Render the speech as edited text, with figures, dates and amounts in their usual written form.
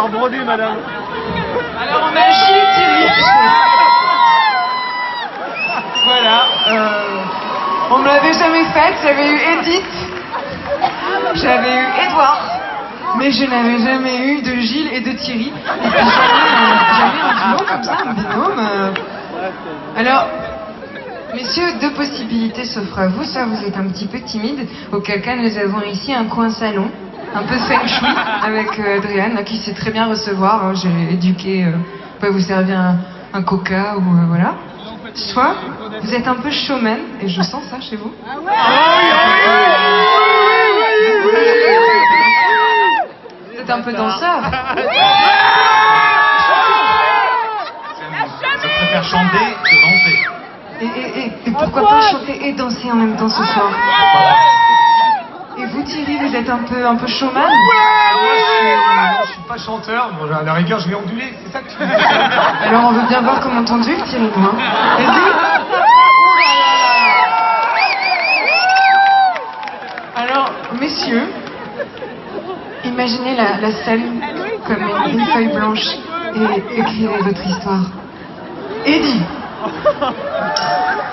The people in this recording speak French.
avoir brodé, madame. Alors on a Gilles Thierry. Voilà. On me l'avait jamais faite. J'avais eu Edith. J'avais eu Edouard. Mais je n'avais jamais eu de Gilles et de Thierry. Et puis jamais un duo comme ça, un binôme. Alors, messieurs, deux possibilités s'offrent à vous. Soit vous êtes un petit peu timide, auquel cas nous avons ici un coin salon, un peu feng shui, avec Adriane, qui sait très bien recevoir. Hein, j'ai éduqué, pas vous servir un coca ou voilà. Soit vous êtes un peu showman, et je sens ça chez vous. Vous êtes un peu danseur. Je préfère chanter que danser. Et pourquoi pas chanter et danser en même temps ce soir? Et vous Thierry, vous êtes un peu showman? Moi, je suis pas chanteur. Bon, à la rigueur, je vais onduler. C'est ça que tu veux dire? Alors on veut bien voir comment t'ondules Thierry, moi. Vas-y. Alors, messieurs, imaginez la scène comme une feuille blanche et écrivez votre histoire. Eddie.